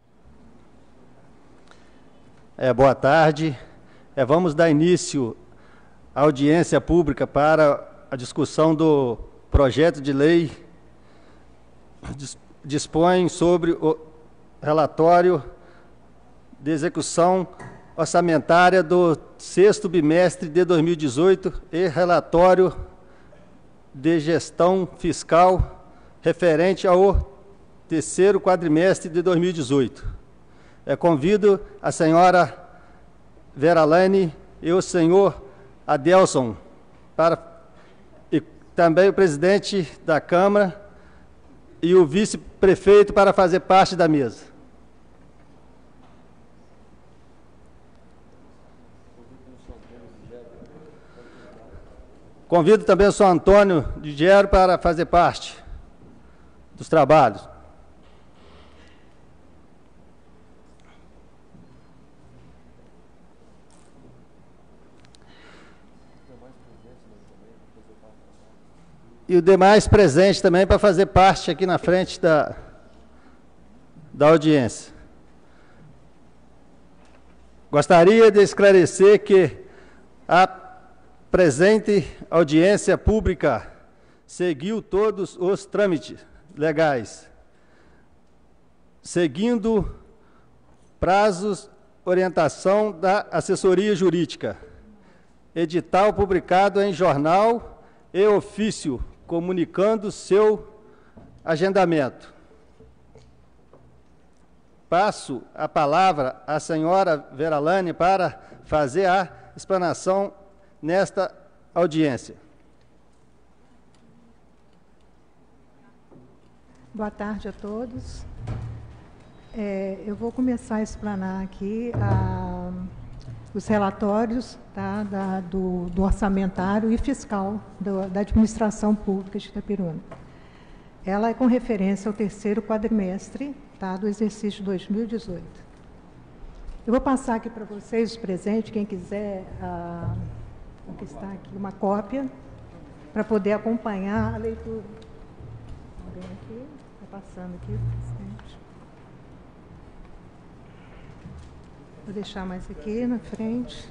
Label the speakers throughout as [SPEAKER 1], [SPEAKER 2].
[SPEAKER 1] Boa tarde. Vamos dar início à audiência pública para a discussão do projeto de lei dispõe sobre o relatório de execução orçamentária do 6º bimestre de 2018 e relatório de gestão fiscal referente ao 3º quadrimestre de 2018. Convido a senhora Veralane e o senhor Adelson e também o presidente da Câmara e o vice-prefeito para fazer parte da mesa. Convido também o senhor Antônio de Gero para fazer parte dos trabalhos. E o demais presente também para fazer parte aqui na frente da audiência. Gostaria de esclarecer que a presente audiência pública seguiu todos os trâmites legais, seguindo prazos, orientação da assessoria jurídica, edital publicado em jornal e ofício comunicando seu agendamento. Passo a palavra à senhora Veralane para fazer a explanação nesta audiência.
[SPEAKER 2] Boa tarde a todos. Eu vou começar a explanar aqui os relatórios do orçamentário e fiscal da administração pública de Itaperuna. Ela é com referência ao 3º quadrimestre do exercício 2018. Eu vou passar aqui para vocês, presente, quem quiser, que está aqui, uma cópia, para poder acompanhar a leitura. Alguém aqui? Está passando aqui, presidente. Vou deixar mais aqui na frente.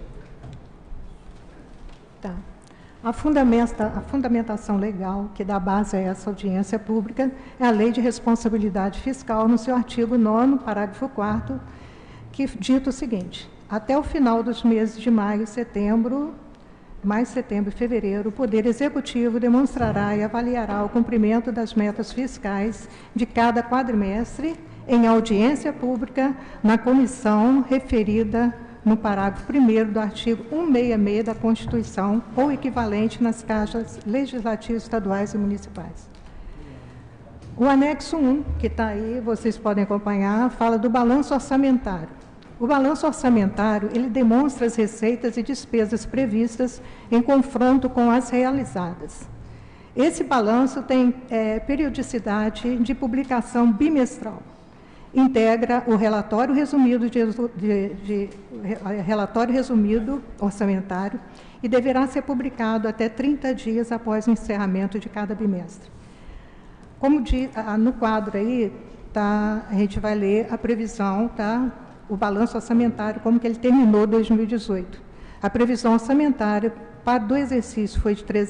[SPEAKER 2] Tá. A fundamentação legal que dá base a essa audiência pública é a Lei de Responsabilidade Fiscal, no seu artigo 9º, parágrafo 4º, que dita o seguinte: até o final dos meses de maio, setembro e fevereiro, o Poder Executivo demonstrará e avaliará o cumprimento das metas fiscais de cada quadrimestre em audiência pública na comissão referida no parágrafo 1º do artigo 166 da Constituição ou equivalente nas casas legislativas estaduais e municipais. O anexo 1, que está aí, vocês podem acompanhar, fala do balanço orçamentário. O balanço orçamentário, ele demonstra as receitas e despesas previstas em confronto com as realizadas. Esse balanço tem periodicidade de publicação bimestral. Integra o relatório resumido, relatório resumido orçamentário e deverá ser publicado até 30 dias após o encerramento de cada bimestre. Como diz, no quadro aí, a gente vai ler a previsão, o balanço orçamentário, como que ele terminou 2018. A previsão orçamentária do exercício foi de R$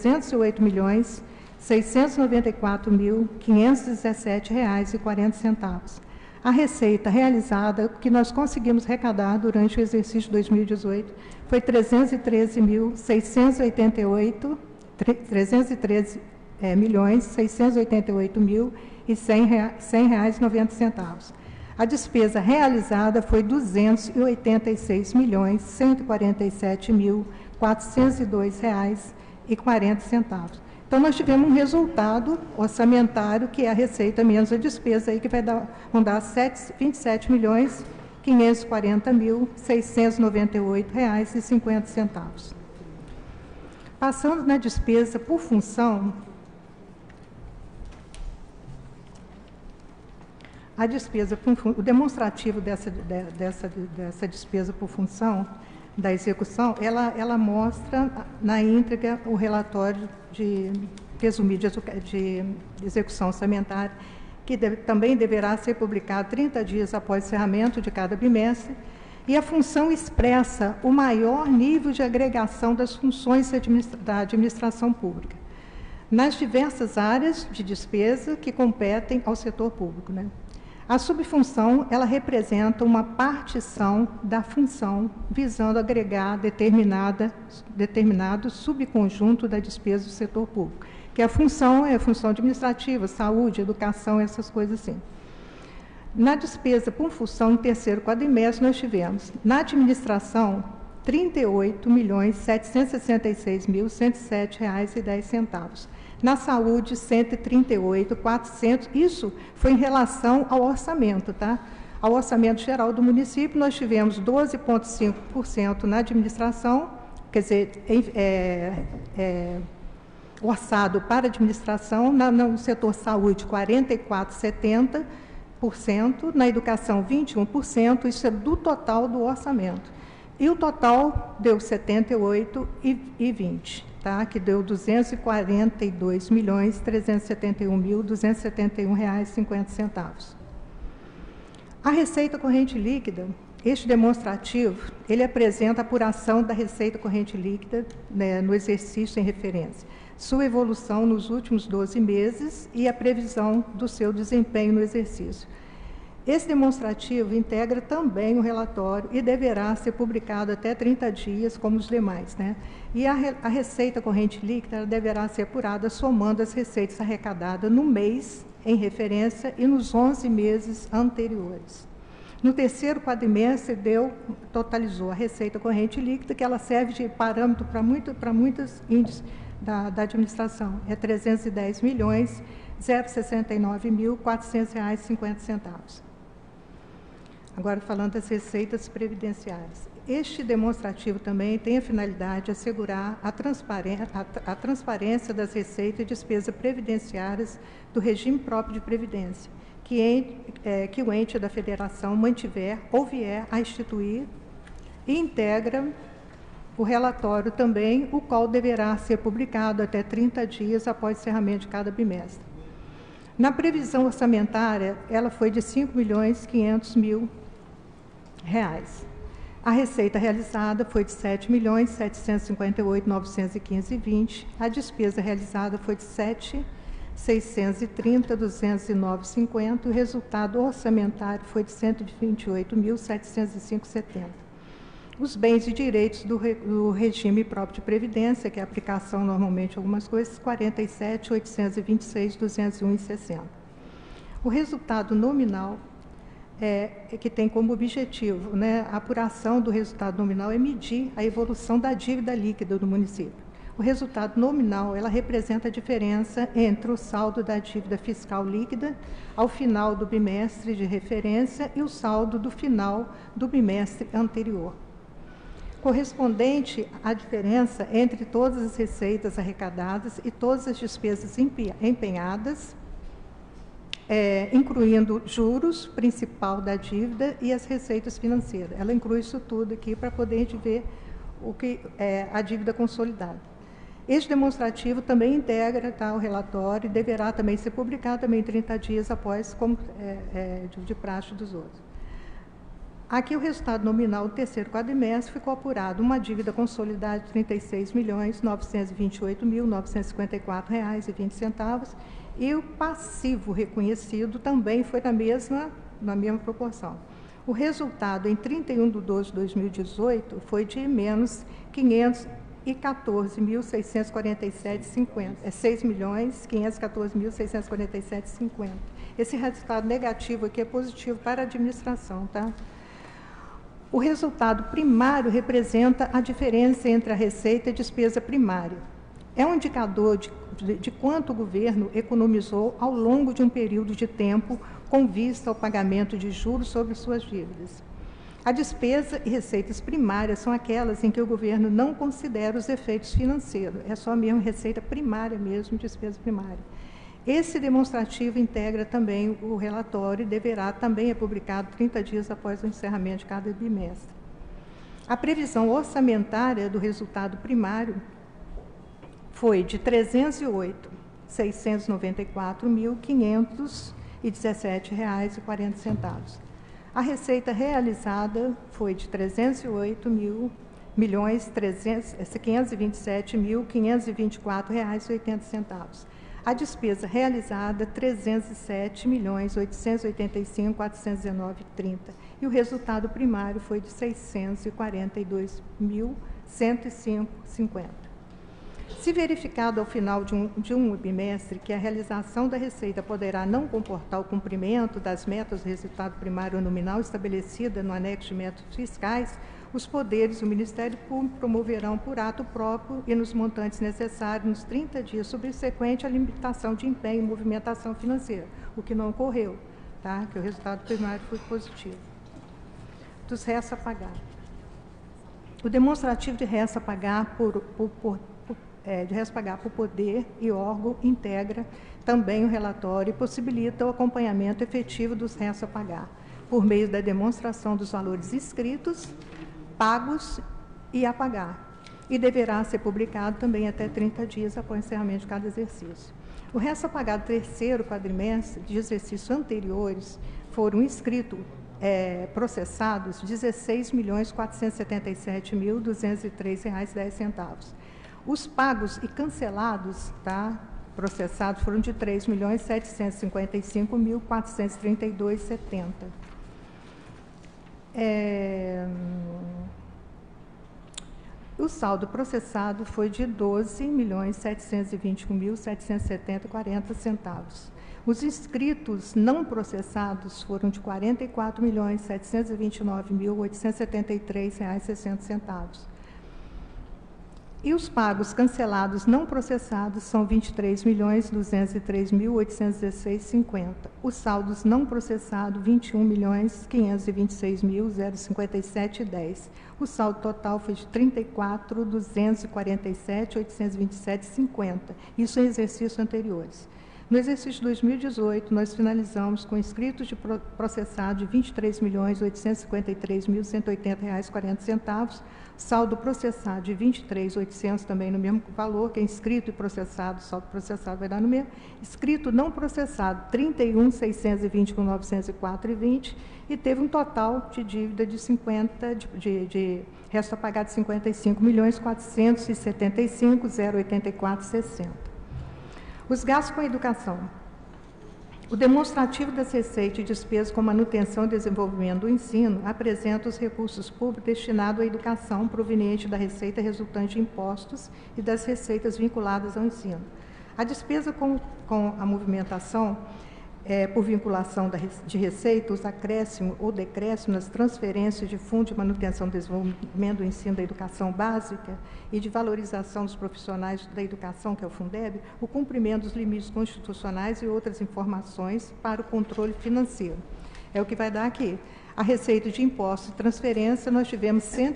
[SPEAKER 2] 308.694.517,40. A receita realizada, que nós conseguimos arrecadar durante o exercício 2018, foi R$ 313.688.100,90. A despesa realizada foi R$ 286.147.402,40. Então, nós tivemos um resultado orçamentário, que é a receita menos a despesa, aí, que vão dar R$ 27.540.698,50. Passando na despesa por função, a despesa, o demonstrativo dessa despesa por função da execução, ela mostra na íntegra o relatório resumido de execução orçamentária, que também deverá ser publicado 30 dias após o encerramento de cada bimestre, e a função expressa o maior nível de agregação das funções da administração pública, nas diversas áreas de despesa que competem ao setor público, né? A subfunção, ela representa uma partição da função visando agregar determinado subconjunto da despesa do setor público, que a função é a função administrativa, saúde, educação, essas coisas assim. Na despesa por função, no terceiro quadrimestre, nós tivemos, na administração, R$ 38.766.107,10. Na saúde, 138.400. Isso foi em relação ao orçamento, tá? Ao orçamento geral do município, nós tivemos 12,5% na administração, quer dizer, orçado para administração, no setor saúde, 44,70%, na educação, 21%, isso é do total do orçamento. E o total deu 78,20, tá? Que deu R$ 242.371.271,50. A receita corrente líquida, este demonstrativo, ele apresenta a apuração da receita corrente líquida, né, no exercício em referência, sua evolução nos últimos 12 meses e a previsão do seu desempenho no exercício. Esse demonstrativo integra também o relatório e deverá ser publicado até 30 dias, como os demais, né? E a receita corrente líquida deverá ser apurada somando as receitas arrecadadas no mês em referência e nos 11 meses anteriores. No terceiro quadrimestre, totalizou a receita corrente líquida, que ela serve de parâmetro para muitos índices da administração. É R$ 310.069.400,50. Agora, falando das receitas previdenciárias. Este demonstrativo também tem a finalidade de assegurar a transparência das receitas e despesas previdenciárias do regime próprio de previdência, que o ente da federação mantiver ou vier a instituir, e integra o relatório também, o qual deverá ser publicado até 30 dias após o encerramento de cada bimestre. Na previsão orçamentária, ela foi de R$ 5.500.000. A receita realizada foi de R$ 7.758.915,20. A despesa realizada foi de R$ 7.630.209,50. O resultado orçamentário foi de R$ 128.705,70. Os bens e direitos do regime próprio de previdência, que é a aplicação normalmente de algumas coisas, 47.826.201,60. O resultado nominal que tem como objetivo, né, a apuração do resultado nominal é medir a evolução da dívida líquida do município. O resultado nominal, ela representa a diferença entre o saldo da dívida fiscal líquida ao final do bimestre de referência e o saldo do final do bimestre anterior, correspondente à diferença entre todas as receitas arrecadadas e todas as despesas empenhadas, incluindo juros, principal da dívida e as receitas financeiras. Ela inclui isso tudo aqui para poder a gente ver o que é a dívida consolidada. Este demonstrativo também integra, tá, o relatório e deverá também ser publicado também 30 dias após, como de praxe dos outros. Aqui o resultado nominal do terceiro quadrimestre ficou apurado uma dívida consolidada de R$ 36.928.954,20, e o passivo reconhecido também foi na mesma proporção. O resultado em 31 de 12 de 2018 foi de menos 514.647,50, R$ 6.514.647,50. Esse resultado negativo aqui é positivo para a administração, tá? O resultado primário representa a diferença entre a receita e a despesa primária. É um indicador de quanto o governo economizou ao longo de um período de tempo com vista ao pagamento de juros sobre suas dívidas. A despesa e receitas primárias são aquelas em que o governo não considera os efeitos financeiros, é só mesmo receita primária mesmo, despesa primária. Esse demonstrativo integra também o relatório e deverá também ser publicado 30 dias após o encerramento de cada bimestre. A previsão orçamentária do resultado primário foi de R$ 308.694.500 e R$ 17,40. A receita realizada foi de R$ 308.527.524,80. A despesa realizada, R$ 307.885.419,30. E o resultado primário foi de R$ 642.105,50. Se verificado ao final de um bimestre que a realização da receita poderá não comportar o cumprimento das metas do resultado primário nominal estabelecida no anexo de métodos fiscais, os poderes do Ministério Público promoverão por ato próprio e nos montantes necessários nos 30 dias subsequentes a limitação de empenho e movimentação financeira, o que não ocorreu, tá? Que o resultado primário foi positivo. Dos restos a pagar. O demonstrativo de restos a pagar por poder e órgão integra também o relatório e possibilita o acompanhamento efetivo dos restos a pagar, por meio da demonstração dos valores inscritos, pagos e a pagar, e deverá ser publicado também até 30 dias após o encerramento de cada exercício. O resto a pagar do terceiro quadrimestre de exercícios anteriores foram inscritos, processados, R$ 16.477.203,10. Os pagos e cancelados, tá, processados foram de R$ 3.755.432,70. O saldo processado foi de R$ 12.721.770,40. Os inscritos não processados foram de R$ 44.729.873,60. E os pagos cancelados não processados são R$ 23.203.816,50. Os saldos não processados, R$ 21.526.057,10. O saldo total foi de R$ 34.247.827,50. Isso em exercícios anteriores. No exercício de 2018, nós finalizamos com inscritos de processado de R$ 23.853.180,40, saldo processado de R$ 23.800, também no mesmo valor, que é inscrito e processado, saldo processado vai dar no mesmo. Inscrito não processado, R$ 31.620.904,20, e teve um total de dívida de resto a pagar de R$ 55.475.084,60. Os gastos com a educação. O demonstrativo das receitas e despesas com manutenção e desenvolvimento do ensino apresenta os recursos públicos destinados à educação proveniente da receita resultante de impostos e das receitas vinculadas ao ensino. A despesa com a movimentação por vinculação de receita, os acréscimos ou decréscimos nas transferências de fundo de manutenção e desenvolvimento do ensino da educação básica e de valorização dos profissionais da educação, que é o Fundeb, o cumprimento dos limites constitucionais e outras informações para o controle financeiro. É o que vai dar aqui. A receita de impostos e transferência, nós tivemos R$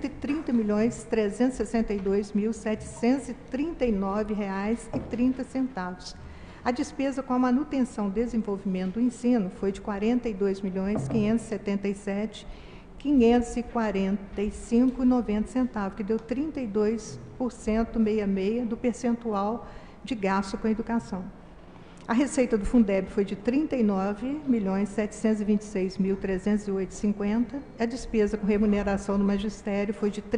[SPEAKER 2] 130.362.739,30. A despesa com a manutenção e desenvolvimento do ensino foi de R$ 42.577.545,90, que deu 32,66% do percentual de gasto com a educação. A receita do Fundeb foi de R$ 39.726.308,50. A despesa com remuneração do magistério foi de R$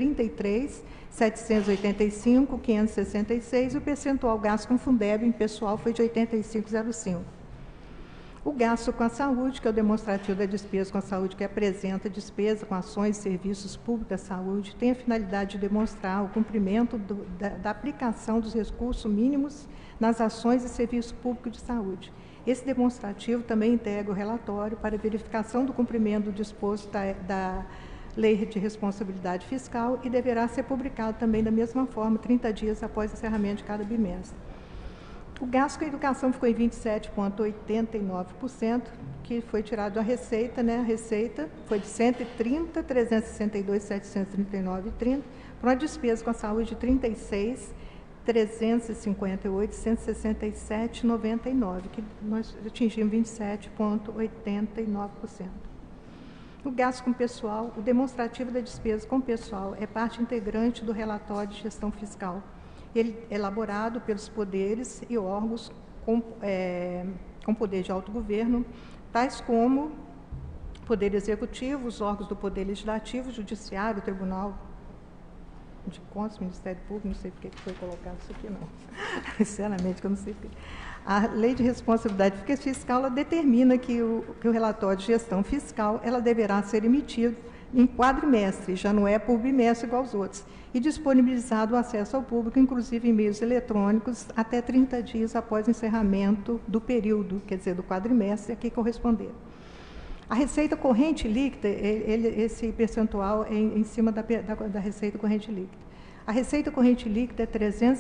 [SPEAKER 2] 33.785.566. E o percentual gasto com Fundeb em pessoal foi de 85,05%. O gasto com a saúde, que é o demonstrativo da despesa com a saúde, que apresenta despesa com ações e serviços públicos da saúde, tem a finalidade de demonstrar o cumprimento da aplicação dos recursos mínimos nas ações e serviços públicos de saúde. Esse demonstrativo também integra o relatório para verificação do cumprimento do disposto da Lei de Responsabilidade Fiscal e deverá ser publicado também da mesma forma, 30 dias após o encerramento de cada bimestre. O gasto com a educação ficou em 27,89%, que foi tirado da receita, né? A receita foi de 130.362.739,30, para uma despesa com a saúde de 36.358.167,99, que nós atingimos 27,89%. O gasto com pessoal, o demonstrativo da despesa com pessoal é parte integrante do relatório de gestão fiscal. Ele é elaborado pelos poderes e órgãos com poder de autogoverno, tais como Poder Executivo, os órgãos do Poder Legislativo, Judiciário, Tribunal de Contas, Ministério Público, não sei por que foi colocado isso aqui, não. Sinceramente, que eu não sei por quê. A Lei de Responsabilidade Fiscal ela determina que o relatório de gestão fiscal ela deverá ser emitido em quadrimestre, já não é por bimestre igual aos outros, e disponibilizado o acesso ao público, inclusive em meios eletrônicos, até 30 dias após o encerramento do período, quer dizer, do quadrimestre a que corresponder. A receita corrente líquida, esse percentual é em cima da receita corrente líquida. A receita corrente líquida é R$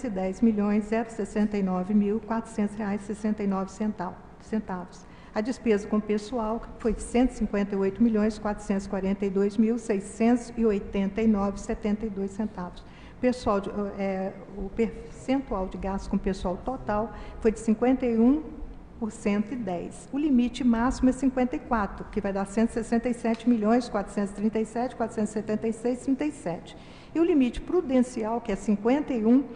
[SPEAKER 2] 310.069.400,69. A despesa com pessoal foi R$ 158.442.689,72. O percentual de gasto com pessoal total foi de 51%. O limite máximo é 54, que vai dar 167.437.476,37. E o limite prudencial, que é 51,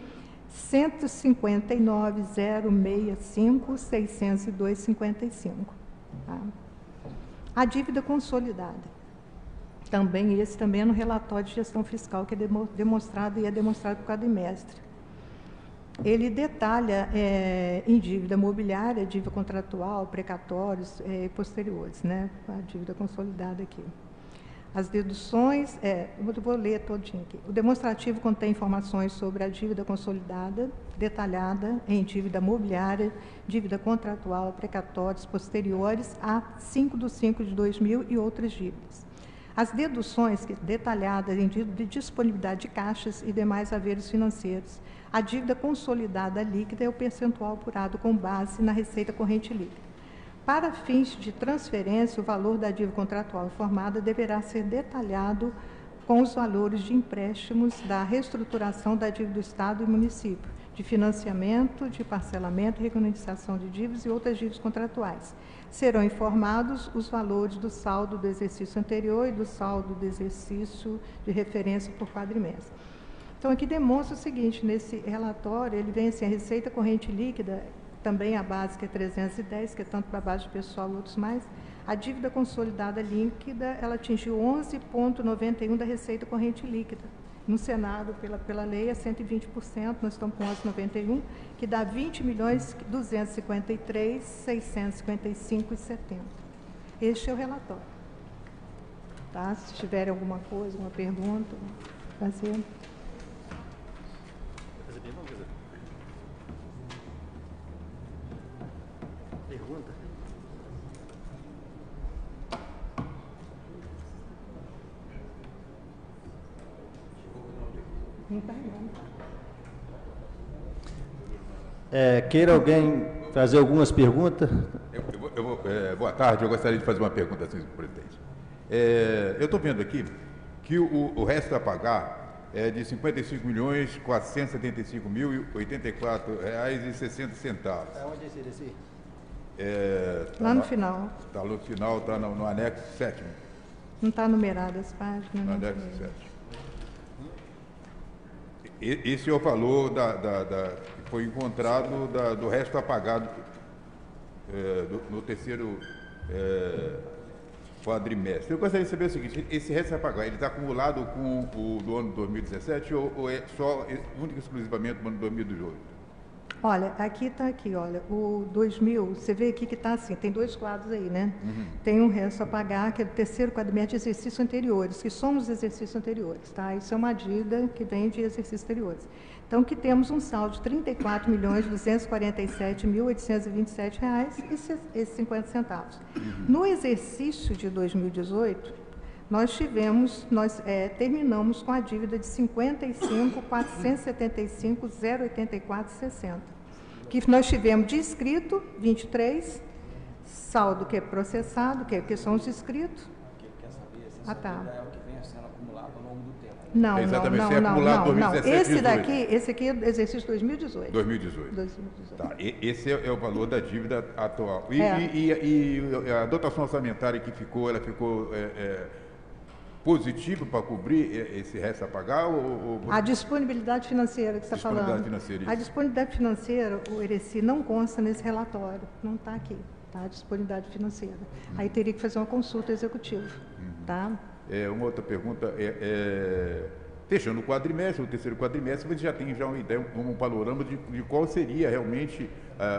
[SPEAKER 2] 159.065.602,55. Tá? A dívida consolidada. Esse também é no relatório de gestão fiscal, que é demonstrado por quadrimestre. Ele detalha em dívida mobiliária, dívida contratual, precatórios e posteriores, né? A dívida consolidada aqui. As deduções, eu vou ler todinho aqui. O demonstrativo contém informações sobre a dívida consolidada, detalhada em dívida mobiliária, dívida contratual, precatórios posteriores a 5/5/2000 e outras dívidas. As deduções detalhadas em dívida de disponibilidade de caixas e demais haveres financeiros. A dívida consolidada líquida é o percentual apurado com base na receita corrente líquida. Para fins de transferência, o valor da dívida contratual informada deverá ser detalhado com os valores de empréstimos da reestruturação da dívida do Estado e município, de financiamento, de parcelamento, regularização de dívidas e outras dívidas contratuais. Serão informados os valores do saldo do exercício anterior e do saldo do exercício de referência por quadrimestre. Então, aqui demonstra o seguinte, nesse relatório, ele vem assim, a receita corrente líquida, também a básica é 310, que é tanto para a base de pessoal e outros mais. A dívida consolidada líquida, ela atingiu 11,91% da receita corrente líquida. No Senado, pela lei, é 120%, nós estamos com 11,91%, que dá 20.253.655,70. Este é o relatório. Tá? Se tiverem alguma coisa, alguma pergunta, fazer.
[SPEAKER 1] Pergunta?
[SPEAKER 2] Não está não.
[SPEAKER 1] Queira alguém fazer algumas perguntas?
[SPEAKER 3] Boa tarde, eu gostaria de fazer uma pergunta, senhor presidente. Eu estou vendo aqui que o resto a pagar é de R$ 55.475.084,60.
[SPEAKER 1] Onde é esse?
[SPEAKER 2] Lá no final.
[SPEAKER 3] Está no final, está no anexo 7º.
[SPEAKER 2] Não está numerado as páginas.
[SPEAKER 3] No anexo 7º. Esse é o valor que foi encontrado do resto apagado no terceiro quadrimestre. Eu gostaria de saber o seguinte, esse resto a pagar, ele está acumulado com o do ano 2017 ou é só, único e exclusivamente no ano 2018?
[SPEAKER 2] Olha, olha, o 2000, você vê aqui que está assim, tem dois quadros aí, né? Uhum. Tem um resto a pagar, que é do terceiro quadrimestre de exercícios anteriores, que somos os exercícios anteriores, tá? Isso é uma dívida que vem de exercícios anteriores. Então, que temos um saldo de R$ 34.247.827,50. Uhum. No exercício de 2018, nós terminamos com a dívida de R$ 55.475.084,60, que nós tivemos de inscrito, 23, saldo que é processado, que são os inscritos.
[SPEAKER 4] Quer saber se
[SPEAKER 2] tá.
[SPEAKER 4] é o que vem sendo acumulado ao longo do tempo.
[SPEAKER 2] Não. Esse
[SPEAKER 3] 2017,
[SPEAKER 2] esse aqui é do exercício 2018.
[SPEAKER 3] 2018. Tá, esse é o valor da dívida atual. E a dotação orçamentária que ficou, ela ficou positiva para cobrir esse resto a pagar?
[SPEAKER 2] A disponibilidade financeira que você está falando. A disponibilidade financeira, o Ereci, não consta nesse relatório, não está aqui. tá? Disponibilidade financeira. Aí teria que fazer uma consulta executiva, tá?
[SPEAKER 3] Uma outra pergunta fechando o quadrimestre, o terceiro quadrimestre, você já tem uma ideia, um panorama de qual seria realmente,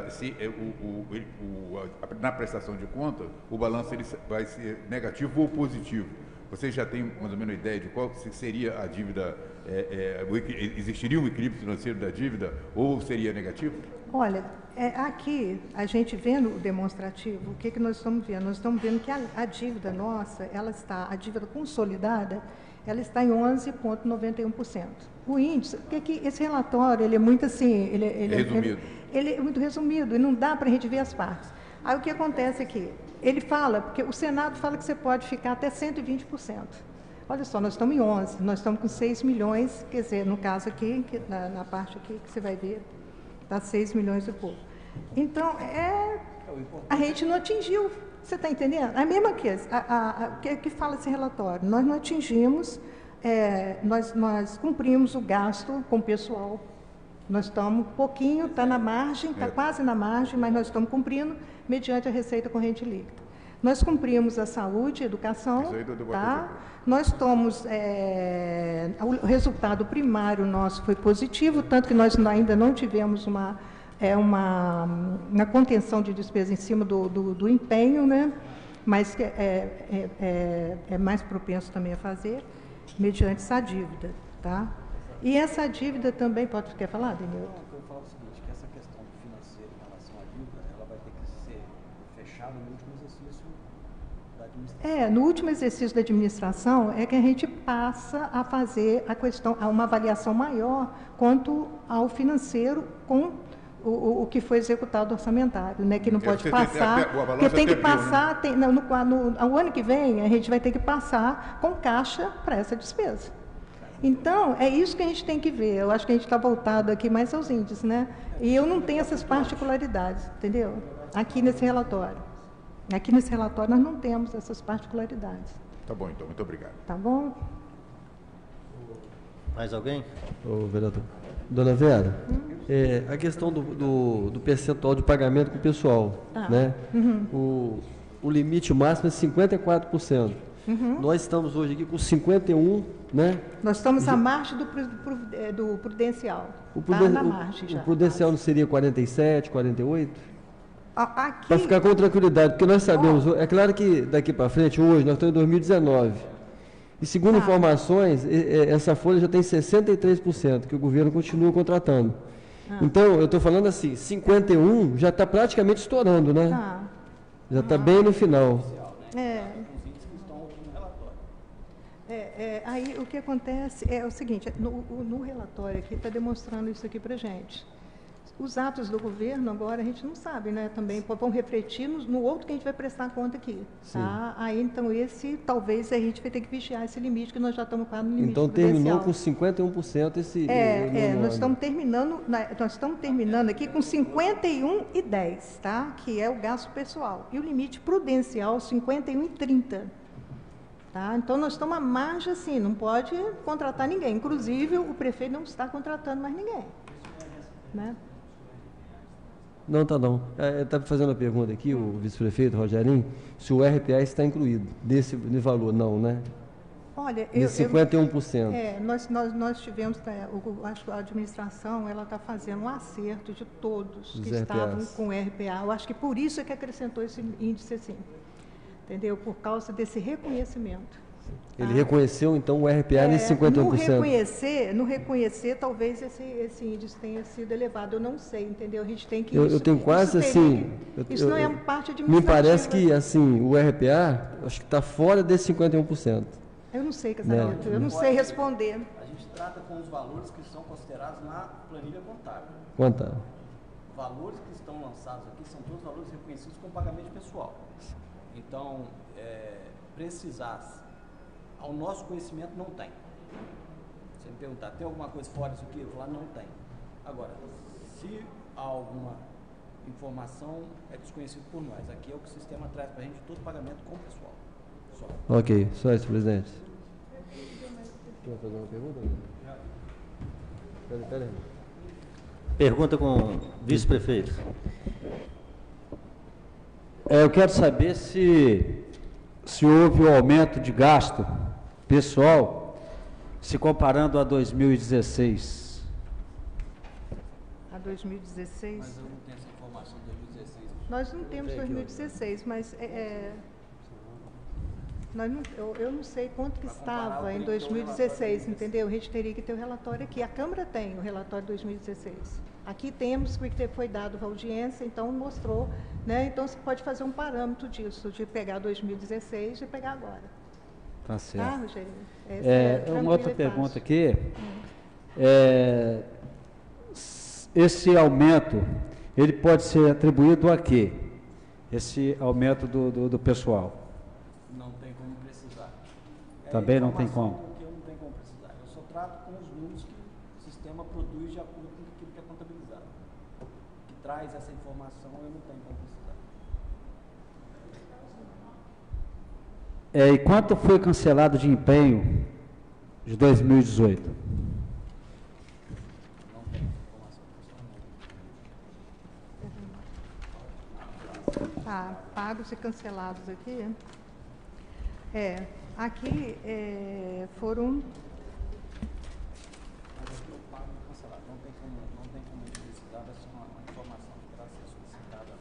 [SPEAKER 3] na prestação de conta, o balanço ele vai ser negativo ou positivo. Você já tem mais ou menos ideia de qual seria a dívida, existiria um equilíbrio financeiro da dívida ou seria negativo?
[SPEAKER 2] Olha, aqui, a gente vendo o demonstrativo, o que nós estamos vendo? Nós estamos vendo que a dívida nossa, a dívida consolidada, ela está em 11,91%. O índice, porque esse relatório, ele é muito assim...
[SPEAKER 3] Resumido.
[SPEAKER 2] Ele é muito resumido e não dá para a gente ver as partes. Aí o que acontece aqui? Ele fala, porque o Senado fala que você pode ficar até 120%. Olha só, nós estamos em 11, nós estamos com 6 milhões, quer dizer, no caso aqui, na parte aqui que você vai ver, está 6 milhões e pouco. Então, a gente não atingiu, você está entendendo? A mesma coisa, que fala esse relatório, nós não atingimos, nós cumprimos o gasto com o pessoal, nós estamos um pouquinho, está na margem, está quase na margem, mas nós estamos cumprindo mediante a receita corrente líquida. Nós cumprimos a saúde, a educação, tá? Nós estamos, o resultado primário nosso foi positivo, tanto que nós ainda não tivemos uma contenção de despesa em cima do empenho, né? Mas que é mais propenso também a fazer, mediante essa dívida, tá? E essa dívida também, quer falar, Denilton?
[SPEAKER 4] Eu falo o seguinte, que essa questão financeira em relação à dívida, ela vai ter que ser fechada no último exercício da administração.
[SPEAKER 2] No último exercício da administração é que a gente passa a fazer uma avaliação maior quanto ao financeiro com o que foi executado orçamentário, né? Que não pode passar, porque tem que passar, o ano que vem a gente vai ter que passar com caixa para essa despesa. Então, é isso que a gente tem que ver. Eu acho que a gente está voltado aqui mais aos índices, né? E eu não tenho essas particularidades, entendeu? Aqui nesse relatório. Aqui nesse relatório nós não temos essas particularidades.
[SPEAKER 3] Tá bom, então. Muito obrigado.
[SPEAKER 2] Tá bom?
[SPEAKER 1] Mais alguém?
[SPEAKER 5] Ô, vereador. Dona Vera, a questão do percentual de pagamento com o pessoal, né? O limite máximo é 54%. Nós estamos hoje aqui com 51%, né?
[SPEAKER 2] Nós estamos à margem do prudencial. Está na margem já.
[SPEAKER 5] O prudencial não seria 47%, 48%? Para
[SPEAKER 2] Aqui...
[SPEAKER 5] ficar com tranquilidade, porque nós sabemos, é claro que daqui para frente, hoje, nós estamos em 2019, e segundo informações, essa folha já tem 63%, que o governo continua contratando. Então, eu estou falando assim, 51% já está praticamente estourando, né? Já está bem no final.
[SPEAKER 2] Aí o que acontece é o seguinte, no relatório aqui está demonstrando isso aqui para a gente. Os atos do governo, agora, a gente não sabe, né? Também vão refletir no outro que a gente vai prestar conta aqui. Tá? Aí, então, talvez a gente vai ter que vigiar esse limite, que nós já estamos quase no limite
[SPEAKER 5] então, terminou com 51% esse...
[SPEAKER 2] nós estamos terminando aqui com 51,10, tá? Que é o gasto pessoal. E o limite prudencial, 51,30. Tá? Então, nós estamos à margem, assim, não pode contratar ninguém. Inclusive, o prefeito não está contratando mais ninguém. Né?
[SPEAKER 5] Não, tá não. Está fazendo a pergunta aqui, o vice-prefeito Rogerinho, se o RPA está incluído nesse valor. Não, né?
[SPEAKER 2] Olha,
[SPEAKER 5] de 51%.
[SPEAKER 2] Nós tivemos, acho que a administração ela está fazendo um acerto de todos que estavam com o RPA. Eu acho que por isso é que acrescentou esse índice assim. Entendeu? Por causa desse reconhecimento.
[SPEAKER 5] Ele reconheceu, então, o RPA nesse 51%?
[SPEAKER 2] No reconhecer, talvez esse índice tenha sido elevado. Eu não sei, entendeu? A gente tem que...
[SPEAKER 5] Eu tenho quase assim...
[SPEAKER 2] Isso não é parte administrativa.
[SPEAKER 5] Me parece que, assim, o RPA, acho que está fora desse 51%.
[SPEAKER 2] Eu não sei, Casareto. Eu não sei responder.
[SPEAKER 4] A gente trata com os valores que são considerados na planilha contábil.
[SPEAKER 5] Contábil.
[SPEAKER 4] Valores que estão lançados aqui são todos valores reconhecidos com pagamento pessoal. Então, precisasse, ao nosso conhecimento, não tem. Você me perguntar, tem alguma coisa fora disso aqui? Eu vou falar, não tem. Agora, se há alguma informação, é desconhecido por nós. Aqui é o que o sistema traz para a gente, todo pagamento com o pessoal. Só.
[SPEAKER 5] Ok, só isso, presidente. Quer fazer uma pergunta? Pera aí.
[SPEAKER 1] Pergunta com o vice-prefeito.
[SPEAKER 6] Eu quero saber se houve um aumento de gasto pessoal, se comparando a 2016.
[SPEAKER 2] A 2016?
[SPEAKER 4] Mas eu não tenho essa informação de 2016.
[SPEAKER 2] Nós não temos 2016, mas eu não sei quanto que estava em 2016, entendeu? A gente teria que ter o relatório aqui. A Câmara tem o relatório de 2016. Aqui temos, porque foi dado a audiência, então mostrou, né? Então você pode fazer um parâmetro disso, de pegar 2016 e pegar agora.
[SPEAKER 6] Tá certo.
[SPEAKER 2] Tá, Rogério?
[SPEAKER 6] Uma outra pergunta aqui. Esse aumento, ele pode ser atribuído a quê? Esse aumento do pessoal?
[SPEAKER 4] Não tem como precisar.
[SPEAKER 6] Também não tem como?
[SPEAKER 4] Que eu não tenho como precisar. Eu só trato com os números que o sistema produz de acordo com aquilo que é contabilizado. Que traz essa informação, eu não tenho como precisar.
[SPEAKER 6] E quanto foi cancelado de empenho de 2018?
[SPEAKER 4] Não tenho informação.
[SPEAKER 2] Tá, pagos e cancelados aqui. Aqui foram...
[SPEAKER 4] Mas aqui eu pago e cancelado. Não tem como precisar dessa uma informação que terá ser solicitada.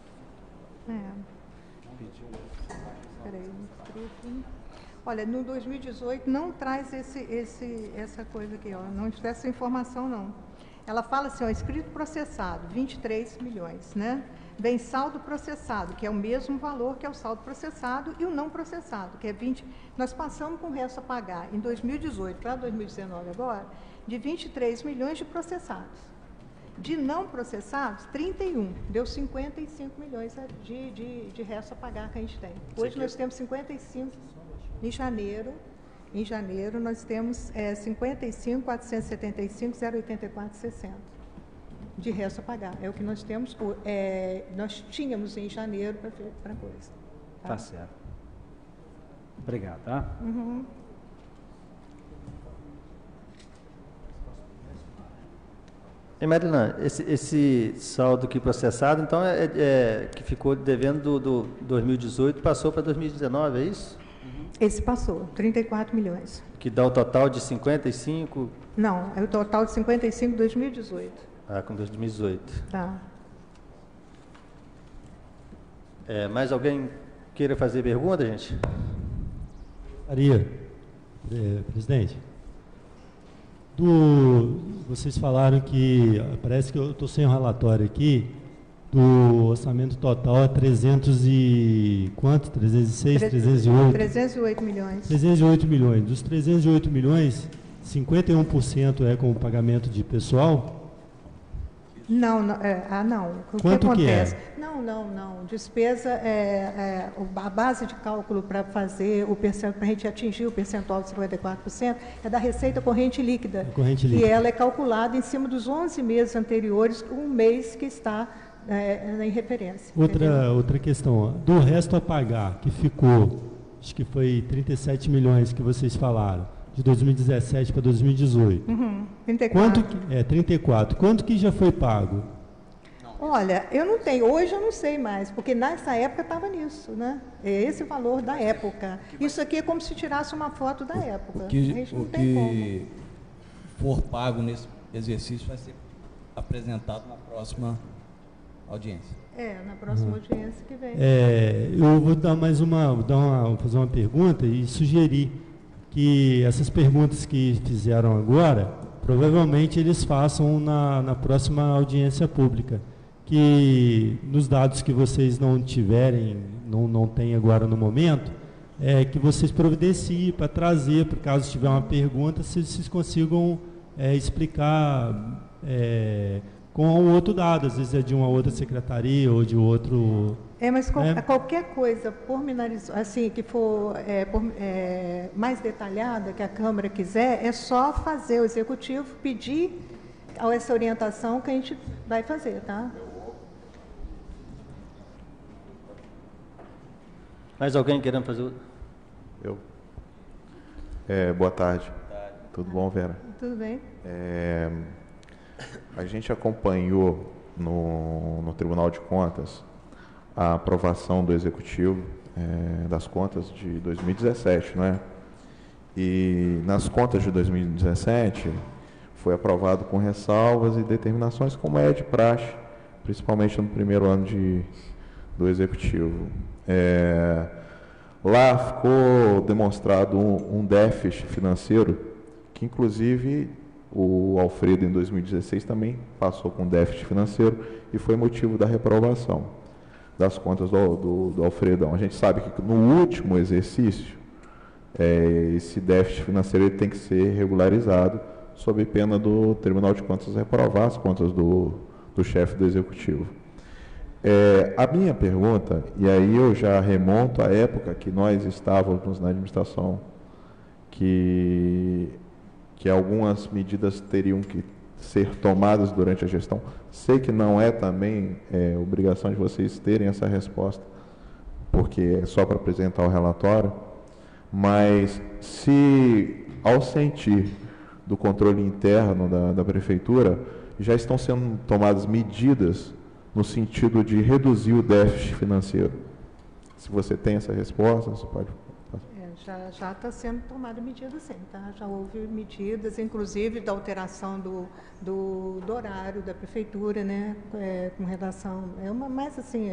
[SPEAKER 2] Peraí, inscrito. Olha, no 2018 não traz essa coisa aqui, ó, não traz essa informação não. Ela fala assim, ó, inscrito processado, 23 milhões, né? Vem saldo processado, que é o mesmo valor que é o saldo processado, e o não processado, que é 20. Nós passamos com o resto a pagar em 2018 para 2019 agora, de 23 milhões de processados. De não processados, 31. Deu 55 milhões de resto a pagar que a gente tem. Hoje nós temos 55 em janeiro. Em janeiro nós temos 55.475.084,60 de resto a pagar. É o que nós temos, nós tínhamos em janeiro para coisa.
[SPEAKER 6] Tá certo. Obrigado, tá?
[SPEAKER 2] Uhum.
[SPEAKER 1] E Marilã, esse saldo aqui processado, então, que ficou devendo do 2018, passou para 2019, é isso?
[SPEAKER 2] Esse passou, 34 milhões.
[SPEAKER 1] Que dá o total de 55?
[SPEAKER 2] Não, é o total de 55 em 2018.
[SPEAKER 1] Com 2018.
[SPEAKER 2] Tá.
[SPEAKER 1] Mais alguém queira fazer pergunta, gente?
[SPEAKER 7] Maria, presidente, vocês falaram que, parece que eu estou sem o relatório aqui, do orçamento total é 300 e quanto? 306, 308?
[SPEAKER 2] 308 milhões.
[SPEAKER 7] 308 milhões. Dos 308 milhões, 51% é com o pagamento de pessoal?
[SPEAKER 2] Não, não. O
[SPEAKER 7] Quanto
[SPEAKER 2] que acontece?
[SPEAKER 7] Que é?
[SPEAKER 2] Não. Despesa a base de cálculo para fazer para a gente atingir o percentual de 54% é da receita corrente líquida. E ela é calculada em cima dos 11 meses anteriores, um mês que está em referência.
[SPEAKER 7] Outra questão, do resto a pagar, que ficou, acho que foi 37 milhões que vocês falaram, de 2017 para 2018.
[SPEAKER 2] 34.
[SPEAKER 7] 34. Quanto que já foi pago?
[SPEAKER 2] Olha, eu não tenho, hoje eu não sei mais, porque nessa época estava nisso, né? É esse o valor da época. Isso aqui é como se tirasse uma foto da época.
[SPEAKER 8] O que for pago nesse exercício vai ser apresentado na próxima audiência.
[SPEAKER 2] Na próxima audiência que vem.
[SPEAKER 7] Eu vou dar fazer uma pergunta e sugerir que essas perguntas que fizeram agora, provavelmente eles façam na próxima audiência pública, que nos dados que vocês não tiverem, não têm agora no momento, que vocês providenciem para trazer, por caso tiver uma pergunta, se vocês consigam explicar com outro dado, às vezes é de uma outra secretaria ou de outro...
[SPEAKER 2] Mas qualquer coisa assim, que for mais detalhada, que a Câmara quiser, é só fazer o Executivo pedir essa orientação que a gente vai fazer, tá?
[SPEAKER 1] Mais alguém querendo fazer?
[SPEAKER 9] Eu. Boa tarde. Tudo bom, Vera?
[SPEAKER 2] Tudo bem.
[SPEAKER 9] A gente acompanhou no Tribunal de Contas a aprovação do Executivo das contas de 2017, não é? E nas contas de 2017 foi aprovado com ressalvas e determinações, como é de praxe, principalmente no primeiro ano do Executivo. Lá ficou demonstrado um déficit financeiro, que inclusive o Alfredo em 2016 também passou com déficit financeiro e foi motivo da reprovação das contas do Alfredão. A gente sabe que no último exercício, esse déficit financeiro ele tem que ser regularizado, sob pena do Tribunal de Contas reprovar as contas do chefe do Executivo. A minha pergunta, e aí eu já remonto à época que nós estávamos na administração, que algumas medidas teriam que ser tomadas durante a gestão. Sei que não é também obrigação de vocês terem essa resposta, porque é só para apresentar o relatório, mas se, ao sentir do controle interno da Prefeitura, já estão sendo tomadas medidas no sentido de reduzir o déficit financeiro. Se você tem essa resposta, você pode...
[SPEAKER 2] Já está sendo tomada medida, sim, tá? Já houve medidas, inclusive da alteração do horário da prefeitura, né? Com relação, mais assim,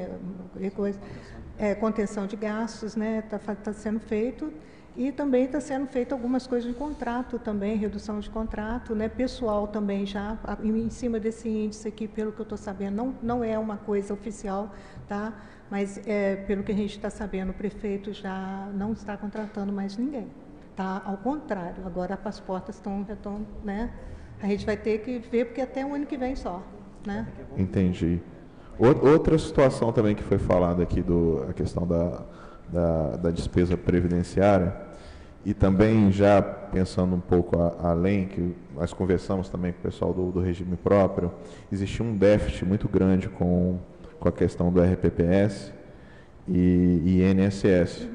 [SPEAKER 2] contenção de gastos, né? Tá sendo feito, e também está sendo feito algumas coisas de contrato também, redução de contrato, né? Pessoal também já, em cima desse índice aqui, pelo que eu estou sabendo, não é uma coisa oficial, tá? Mas, pelo que a gente está sabendo, o prefeito já não está contratando mais ninguém, tá? Ao contrário, agora as portas estão, né? A gente vai ter que ver, porque até o ano que vem só, né?
[SPEAKER 9] Entendi. Outra situação também que foi falada aqui, a questão da despesa previdenciária, e também já pensando um pouco além, que nós conversamos também com o pessoal do regime próprio, existia um déficit muito grande com a questão do RPPS e INSS.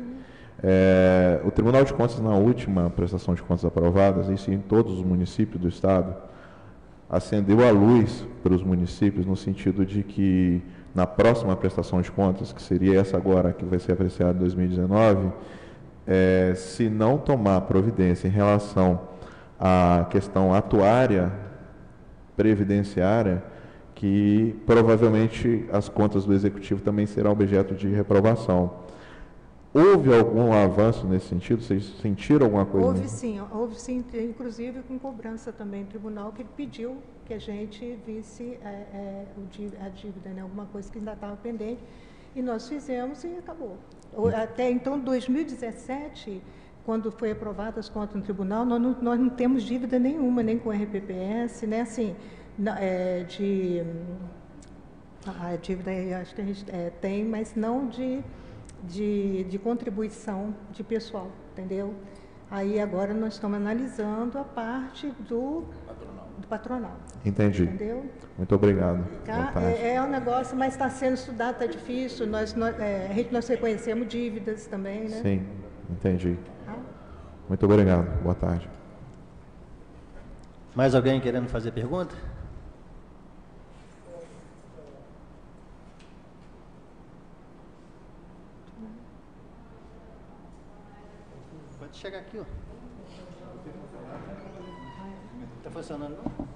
[SPEAKER 9] O Tribunal de Contas, na última prestação de contas aprovadas, isso em todos os municípios do Estado, acendeu a luz para os municípios no sentido de que, na próxima prestação de contas, que seria essa agora, que vai ser apreciada em 2019, se não tomar providência em relação à questão atuária previdenciária, que provavelmente as contas do Executivo também serão objeto de reprovação. Houve algum avanço nesse sentido? Vocês sentiram alguma coisa?
[SPEAKER 2] Houve sim, inclusive com cobrança também no tribunal, que ele pediu que a gente visse a dívida, né? Alguma coisa que ainda estava pendente, e nós fizemos e acabou. Até então, 2017, quando foi aprovadas as contas no tribunal, nós não temos dívida nenhuma, nem com o RPPS, né? Assim, a dívida acho que a gente tem, mas não de contribuição de pessoal, entendeu? Aí agora nós estamos analisando a parte do patronal.
[SPEAKER 9] Entendi.
[SPEAKER 2] Entendeu?
[SPEAKER 9] Muito obrigado.
[SPEAKER 2] Tá? É um negócio, mas está sendo estudado, está difícil. Nós reconhecemos dívidas também, né?
[SPEAKER 9] Sim, entendi. Tá? Muito obrigado. Boa tarde.
[SPEAKER 1] Mais alguém querendo fazer pergunta? Pode chegar aqui, ó. Está funcionando, não?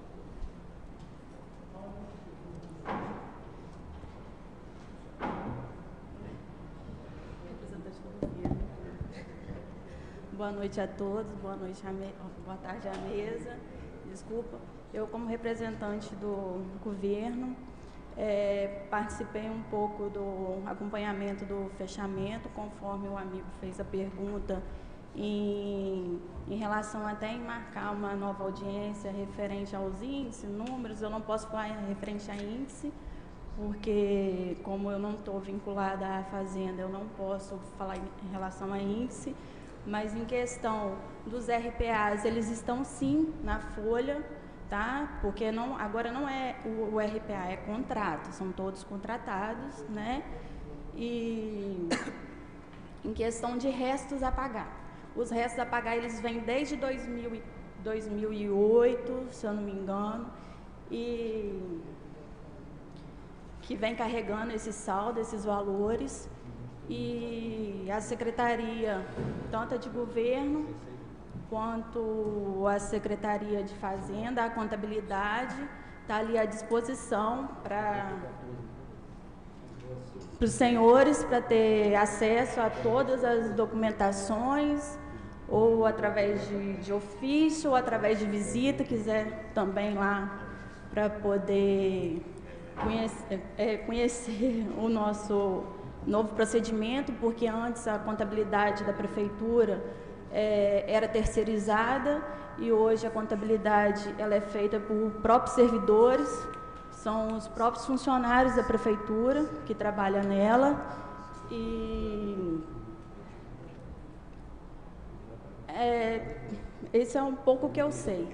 [SPEAKER 10] Boa noite a todos, boa tarde à mesa. Desculpa, eu como representante do governo, participei um pouco do acompanhamento do fechamento, conforme o amigo fez a pergunta, em relação até em marcar uma nova audiência referente aos índices, números. Eu não posso falar referente a índice, porque como eu não estou vinculada à Fazenda, eu não posso falar em relação a índice. Mas em questão dos RPAs, eles estão sim na folha, tá? Porque agora não é o RPA, é contrato, são todos contratados, né? E em questão de restos a pagar, os restos a pagar, eles vêm desde 2008, se eu não me engano, e que vem carregando esse saldo, esses valores, e a Secretaria, tanto a de Governo, quanto a Secretaria de Fazenda, a Contabilidade, está ali à disposição para os senhores, para ter acesso a todas as documentações, ou através de ofício, ou através de visita, quiser também lá, para poder conhecer o nosso novo procedimento, porque antes a contabilidade da Prefeitura era terceirizada e hoje a contabilidade ela é feita por próprios servidores, são os próprios funcionários da Prefeitura que trabalham nela e esse é um pouco o que eu sei.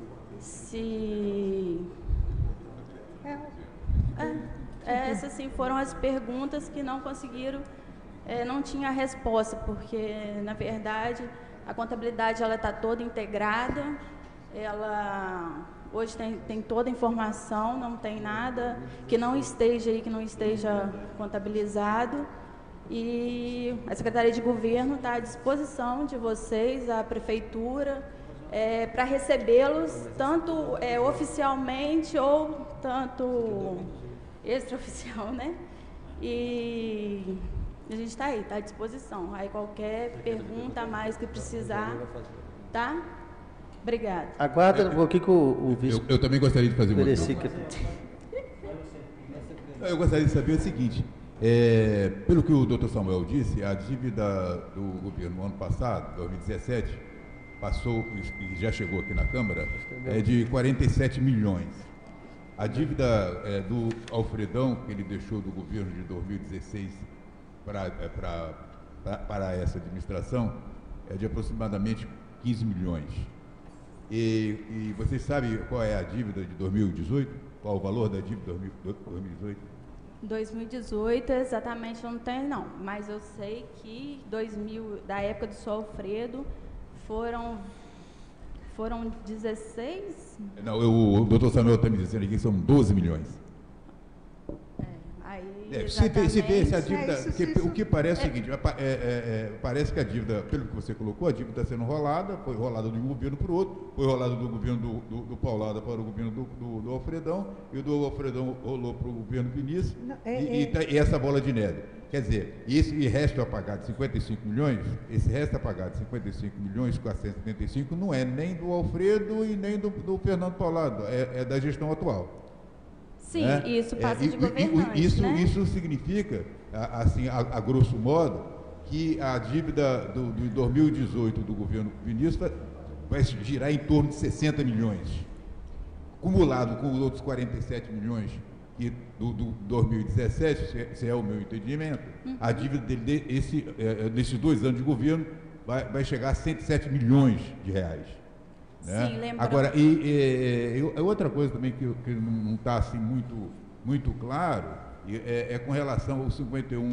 [SPEAKER 10] Essas sim foram as perguntas que não conseguiram, não tinha resposta, porque na verdade a contabilidade ela está toda integrada, ela hoje tem toda a informação, não tem nada que não esteja aí, que não esteja contabilizado. E a Secretaria de Governo está à disposição de vocês, a Prefeitura, para recebê-los, tanto oficialmente ou tanto extraoficial, né? E a gente está aí, está à disposição. Aí qualquer pergunta a mais que precisar, tá? Obrigada.
[SPEAKER 1] Aguarda, o que o vice...
[SPEAKER 3] Eu também gostaria de fazer uma
[SPEAKER 1] pergunta.
[SPEAKER 3] Eu gostaria de saber o seguinte, pelo que o doutor Samuel disse, a dívida do governo no ano passado, 2017, passou, e já chegou aqui na Câmara, de 47 milhões. A dívida do Alfredão, que ele deixou do governo de 2016 para essa administração, é de aproximadamente 15 milhões. E vocês sabem qual é a dívida de 2018? Qual o valor da dívida de 2018?
[SPEAKER 10] 2018, exatamente, não tem não, mas eu sei que da época do Sr. Alfredo, foram 16?
[SPEAKER 3] Não, o doutor Samuel está me dizendo aqui que são 12 milhões. Se vê essa dívida, o que parece é o seguinte, parece que a dívida, pelo que você colocou, a dívida está sendo rolada, foi rolada de um governo para o outro, foi rolada do governo do Paulada para o governo do Alfredão, e o do Alfredão rolou para o governo Vinícius, e essa bola de neve. Quer dizer, esse resto a pagar de 55 milhões, esse resto a pagar de 55 milhões, 475, não é nem do Alfredo e nem do Fernando Paulada, é da gestão atual.
[SPEAKER 10] Sim, isso passa de governante, né?
[SPEAKER 3] Isso significa, assim, a grosso modo, que a dívida de 2018 do governo Vinícius vai girar em torno de 60 milhões. Acumulado com os outros 47 milhões do 2017, se é o meu entendimento, a dívida dele, nesses 2 anos de governo, vai chegar a 107 milhões de reais. Né?
[SPEAKER 10] Sim, lembrando.
[SPEAKER 3] Agora, outra coisa também que não está assim muito claro, é com relação aos 51%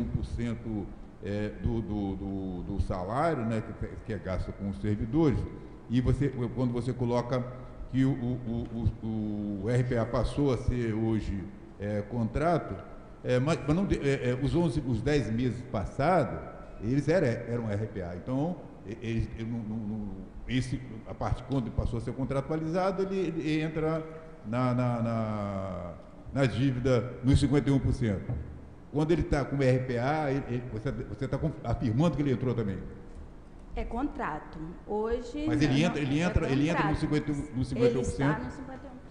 [SPEAKER 3] do salário, né, que é gasto com os servidores, e quando você coloca que o RPA passou a ser hoje contrato, mas não, os 10 meses passados, eles eram RPA, então a parte quando passou a ser contratualizado, ele entra na dívida nos 51%. Quando ele está com RPA, você está afirmando que ele entrou também.
[SPEAKER 10] É contrato. Hoje.
[SPEAKER 3] Mas ele entra no 51%.
[SPEAKER 10] Ele está no 51%.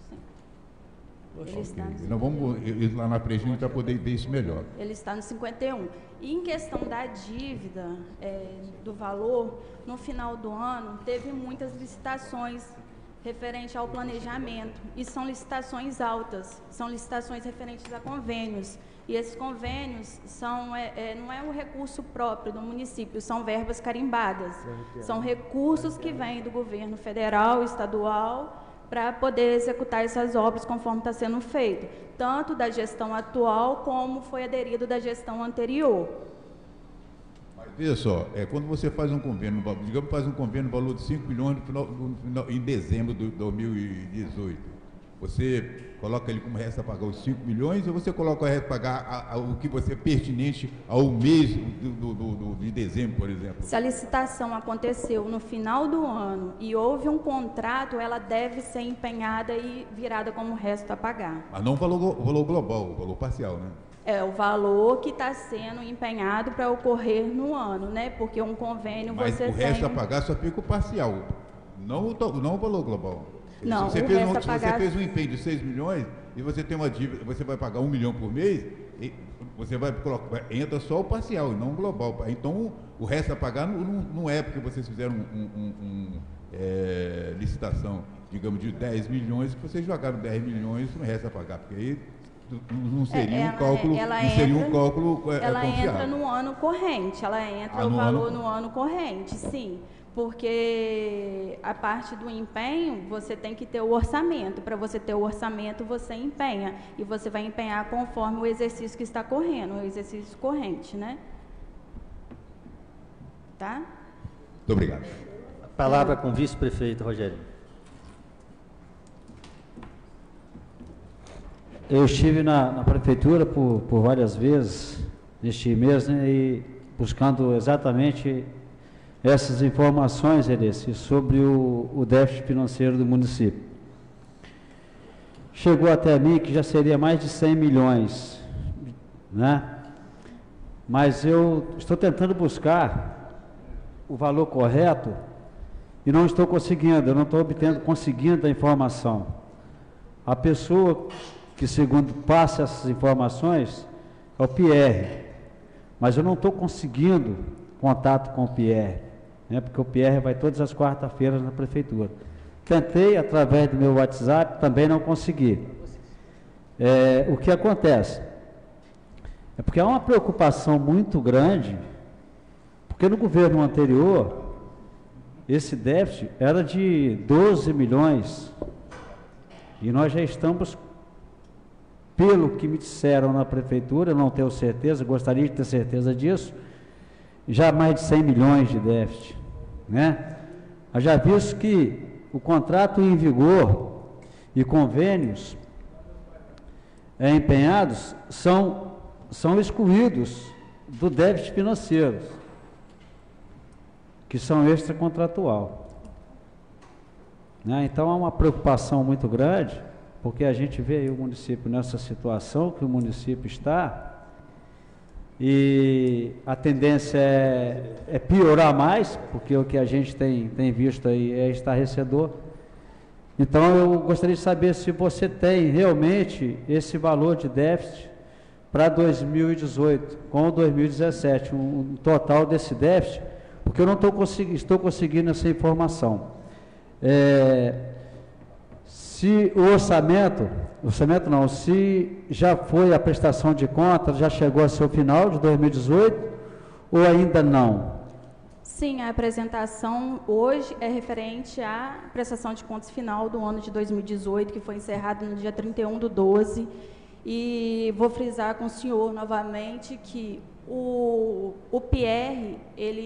[SPEAKER 3] Ele está no 51%. Nós vamos ir lá na frente para poder ver isso melhor.
[SPEAKER 10] Ele está no 51%. E em questão da dívida, do valor, no final do ano, teve muitas licitações referente ao planejamento. E são licitações altas, são licitações referentes a convênios. E esses convênios não é um recurso próprio do município, são verbas carimbadas. São recursos que vêm do governo federal, estadual, para poder executar essas obras conforme está sendo feito, tanto da gestão atual como foi aderido da gestão anterior.
[SPEAKER 3] Mas veja só, quando você faz um convênio, digamos, faz um convênio no valor de 5 milhões em dezembro de 2018, você coloca ele como resta a pagar os 5 milhões ou você coloca o resta a pagar o que você é pertinente ao mês de dezembro, por exemplo?
[SPEAKER 10] Se a licitação aconteceu no final do ano e houve um contrato, ela deve ser empenhada e virada como resto a pagar.
[SPEAKER 3] Mas não o valor global, o valor parcial, né?
[SPEAKER 10] É o valor que está sendo empenhado para ocorrer no ano, né? Porque um convênio
[SPEAKER 3] mas
[SPEAKER 10] você
[SPEAKER 3] o resto
[SPEAKER 10] tem...
[SPEAKER 3] a pagar só fica o parcial, não o valor global.
[SPEAKER 10] Não,
[SPEAKER 3] se
[SPEAKER 10] o
[SPEAKER 3] você,
[SPEAKER 10] resto a pagar...
[SPEAKER 3] você fez um empenho de 6 milhões e você tem uma dívida, você vai pagar 1 milhão por mês, e você vai colocar, entra só o parcial e não o global. Então o resto a pagar não é porque vocês fizeram licitação, digamos, de 10 milhões, que vocês jogaram 10 milhões no resto a pagar, porque aí não seria um cálculo,
[SPEAKER 10] ela
[SPEAKER 3] confiável.
[SPEAKER 10] entra no ano corrente, ela entra o valor no ano corrente, sim. Porque a parte do empenho, você tem que ter o orçamento. Para você ter o orçamento, você empenha. E você vai empenhar conforme o exercício que está correndo, o exercício corrente, né? Tá?
[SPEAKER 3] Muito obrigado.
[SPEAKER 1] A palavra com o vice-prefeito, Rogério.
[SPEAKER 6] Eu estive na prefeitura por várias vezes neste mês, né, e buscando exatamente essas informações, Heresse, sobre o déficit financeiro do município. Chegou até mim que já seria mais de 100 milhões, né? Mas eu estou tentando buscar o valor correto e não estou conseguindo, eu não estou conseguindo a informação. A pessoa que, segundo passa essas informações, é o Pierre, mas eu não estou conseguindo contato com o Pierre, né, porque o Pierre vai todas as quartas-feiras na prefeitura. Tentei através do meu WhatsApp, também não consegui. O que acontece? É porque há uma preocupação muito grande, porque no governo anterior, esse déficit era de 12 milhões, e nós já estamos, pelo que me disseram na prefeitura, não tenho certeza, gostaria de ter certeza disso, já mais de 100 milhões de déficit, né? Já visto que o contrato em vigor e convênios empenhados são excluídos do déficit financeiro, que são extracontratual, né? Então há uma preocupação muito grande, porque a gente vê aí o município nessa situação que o município está, e a tendência é piorar mais, porque o que a gente tem visto aí é estarrecedor. Então eu gostaria de saber se você tem realmente esse valor de déficit para 2018 com 2017, um total desse déficit, porque eu não estou conseguindo essa informação. Se o orçamento não, se já foi a prestação de contas, já chegou a seu final de 2018 ou ainda não?
[SPEAKER 10] Sim, a apresentação hoje é referente à prestação de contas final do ano de 2018, que foi encerrado no dia 31/12, e vou frisar com o senhor novamente que o Pierre,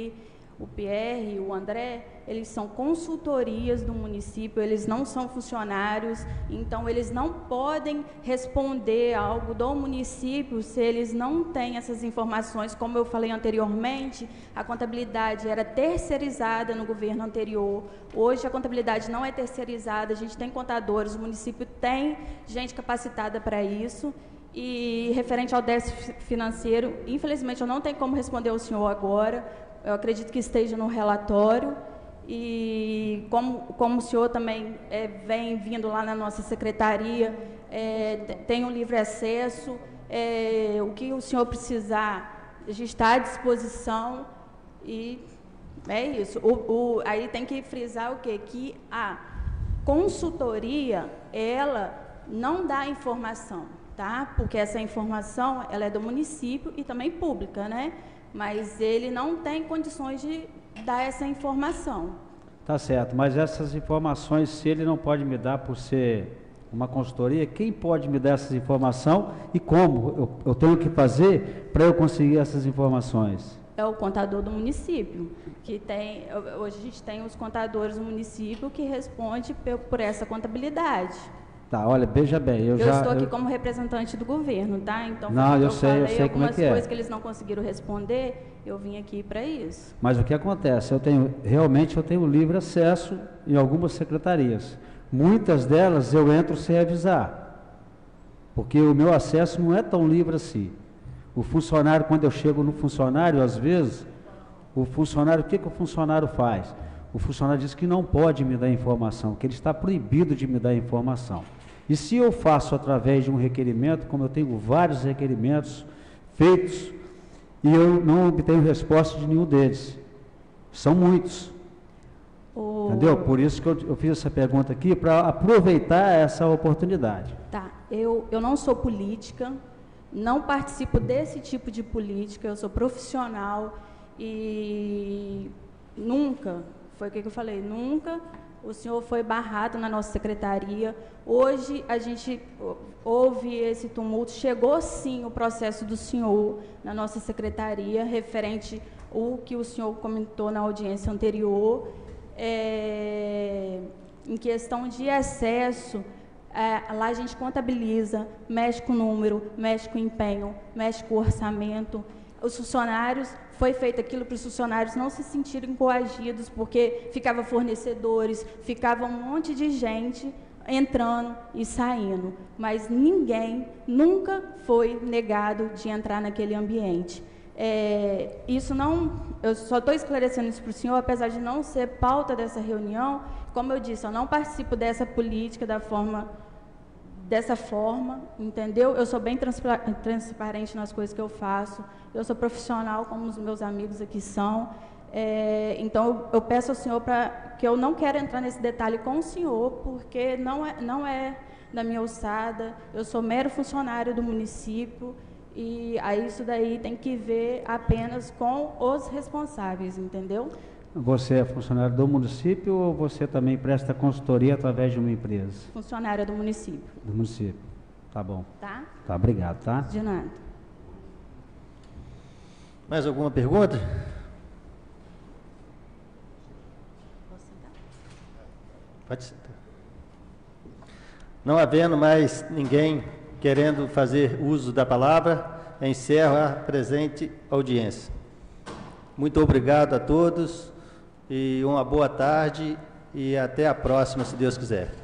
[SPEAKER 10] o André, eles são consultorias do município, eles não são funcionários, então eles não podem responder algo do município se eles não têm essas informações. Como eu falei anteriormente, a contabilidade era terceirizada no governo anterior, hoje a contabilidade não é terceirizada, a gente tem contadores, o município tem gente capacitada para isso. E referente ao déficit financeiro, infelizmente eu não tenho como responder ao senhor agora, eu acredito que esteja no relatório, e como o senhor também vem vindo lá na nossa secretaria, tem um livre acesso, o que o senhor precisar, a gente está à disposição, e é isso. Aí tem que frisar o quê? Que a consultoria, ela não dá informação, tá? Porque essa informação, ela é do município e também pública, né? Mas ele não tem condições de dar essa informação.
[SPEAKER 6] Tá certo, mas essas informações, se ele não pode me dar por ser uma consultoria, quem pode me dar essas informações e como eu tenho que fazer para eu conseguir essas informações?
[SPEAKER 10] É o contador do município, que tem, hoje a gente tem os contadores do município que respondem por essa contabilidade.
[SPEAKER 6] Tá, olha, veja bem,
[SPEAKER 10] eu estou aqui como representante do governo, tá? Então,
[SPEAKER 6] não, eu sei como é que é.
[SPEAKER 10] Algumas coisas que eles não conseguiram responder, eu vim aqui para isso.
[SPEAKER 6] Mas o que acontece? Realmente eu tenho livre acesso em algumas secretarias. Muitas delas eu entro sem avisar, porque o meu acesso não é tão livre assim. O funcionário, quando eu chego no funcionário, às vezes, o funcionário, o que o funcionário faz? O funcionário diz que não pode me dar informação, que ele está proibido de me dar informação. E se eu faço através de um requerimento, como eu tenho vários requerimentos feitos, e eu não obtenho resposta de nenhum deles. São muitos. Entendeu? Por isso que eu fiz essa pergunta aqui, para aproveitar essa oportunidade.
[SPEAKER 10] Tá, eu não sou política, não participo desse tipo de política, eu sou profissional e nunca, foi o que eu falei, nunca o senhor foi barrado na nossa secretaria. Hoje a gente houve esse tumulto, chegou sim o processo do senhor na nossa secretaria, referente ao que o senhor comentou na audiência anterior, em questão de excesso. Lá a gente contabiliza, mexe com o número, mexe com o empenho, mexe com o orçamento. Os funcionários, foi feito aquilo para os funcionários não se sentirem coagidos, porque ficava fornecedores, ficava um monte de gente entrando e saindo, mas ninguém nunca foi negado de entrar naquele ambiente. Isso não, eu só estou esclarecendo isso para o senhor, apesar de não ser pauta dessa reunião. Como eu disse, eu não participo dessa política dessa forma, entendeu? Eu sou bem transparente nas coisas que eu faço, eu sou profissional, como os meus amigos aqui são. Então, eu peço ao senhor que eu não quero entrar nesse detalhe com o senhor, porque não é da minha alçada, eu sou mero funcionário do município, e aí isso daí tem que ver apenas com os responsáveis, entendeu?
[SPEAKER 6] Você é funcionário do município ou você também presta consultoria através de uma empresa?
[SPEAKER 10] Funcionária do município.
[SPEAKER 6] Do município. Tá bom.
[SPEAKER 10] Tá?
[SPEAKER 6] Tá, obrigado, tá?
[SPEAKER 10] De nada.
[SPEAKER 1] Mais alguma pergunta?
[SPEAKER 10] Posso sentar?
[SPEAKER 1] Pode sentar. Não havendo mais ninguém querendo fazer uso da palavra, encerro a presente audiência. Muito obrigado a todos e uma boa tarde e até a próxima, se Deus quiser.